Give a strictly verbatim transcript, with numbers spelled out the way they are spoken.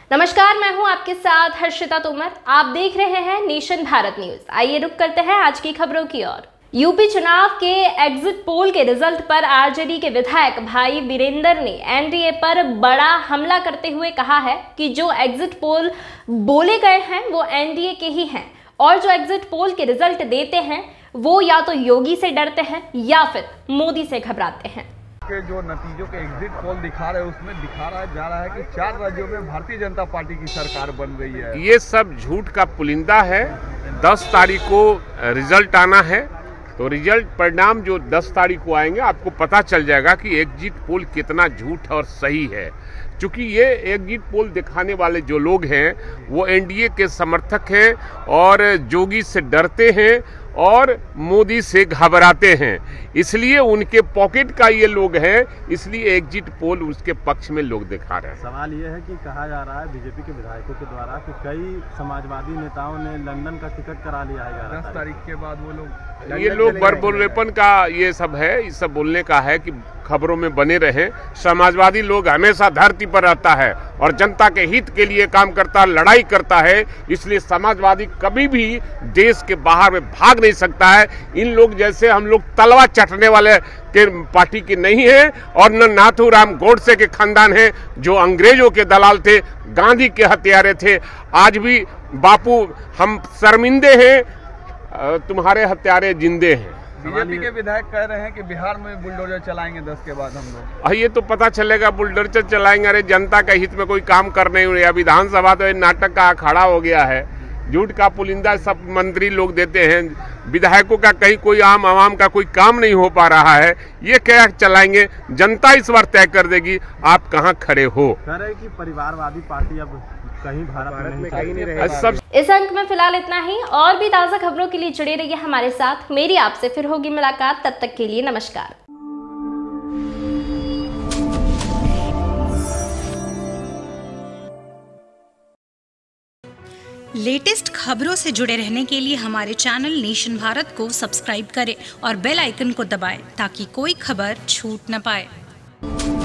नमस्कार, मैं हूं आपके साथ हर्षिता तोमर। आप देख रहे हैं नेशन भारत न्यूज। आइए रुक करते हैं आज की खबरों की ओर। यूपी चुनाव के एग्जिट पोल के रिजल्ट पर आरजेडी के विधायक भाई वीरेंद्र ने एनडीए पर बड़ा हमला करते हुए कहा है कि जो एग्जिट पोल बोले गए हैं वो एनडीए के ही हैं और जो एग्जिट पोल के रिजल्ट देते हैं वो या तो योगी से डरते हैं या फिर मोदी से घबराते हैं। के जो नतीजों के एग्जिट पोल दिखा रहे हैं उसमें दिखा रहा जा रहा है कि चार राज्यों में भारतीय जनता पार्टी की सरकार बन रही है। ये सब झूठ का पुलिंदा है। दस तारीख को रिजल्ट आना है, तो रिजल्ट परिणाम जो दस तारीख को आएंगे आपको पता चल जाएगा कि एग्जिट पोल कितना झूठ और सही है। क्योंकि ये एग्जिट पोल दिखाने वाले जो लोग हैं वो एनडीए के समर्थक हैं और जोगी से डरते हैं और मोदी से घबराते हैं, इसलिए उनके पॉकेट का ये लोग हैं, इसलिए एग्जिट पोल उसके पक्ष में लोग दिखा रहे हैं। सवाल ये है कि कहा जा रहा है बीजेपी के विधायकों के द्वारा कि कई समाजवादी नेताओं ने लंदन का टिकट करा लिया है दस तारीख के बाद। वो लोग ये लोग बरबोलेपन का ये सब है, ये सब बोलने का है कि खबरों में बने रहें। समाजवादी लोग हमेशा धरती पर रहता है और जनता के हित के लिए काम करता है, लड़ाई करता है, इसलिए समाजवादी कभी भी देश के बाहर में भाग नहीं सकता है। इन लोग जैसे हम लोग तलवा चटने वाले के पार्टी की नहीं है और न नाथूराम गोडसे के खानदान है जो अंग्रेजों के दलाल थे, गांधी के हत्यारे थे। आज भी बापू हम शर्मिंदे हैं, तुम्हारे हत्यारे जिंदे हैं। बीजेपी के विधायक कह रहे हैं कि बिहार में बुलडोजर चलाएंगे दस के बाद हम लोग। ये तो पता चलेगा बुलडोजर चलाएंगे। अरे जनता के हित में कोई काम कर नहीं रहा। विधानसभा तो नाटक का अखाड़ा हो गया है। झूठ का पुलिंदा सब मंत्री लोग देते हैं, विधायकों का कहीं कोई आम आवाम का कोई काम नहीं हो पा रहा है। ये क्या चलाएंगे, जनता इस बार तय कर देगी आप कहाँ खड़े हो। कह रहे कि परिवारवादी पार्टी अब कहीं भारत, भारत में कहीं नहीं रहेगा। सब इस अंक में फिलहाल इतना ही। और भी ताज़ा खबरों के लिए जुड़े रहिए हमारे साथ। मेरी आपसे फिर होगी मुलाकात, तब तक के लिए नमस्कार। लेटेस्ट खबरों से जुड़े रहने के लिए हमारे चैनल नेशन भारत को सब्सक्राइब करें और बेल आइकन को दबाएं ताकि कोई खबर छूट न पाए।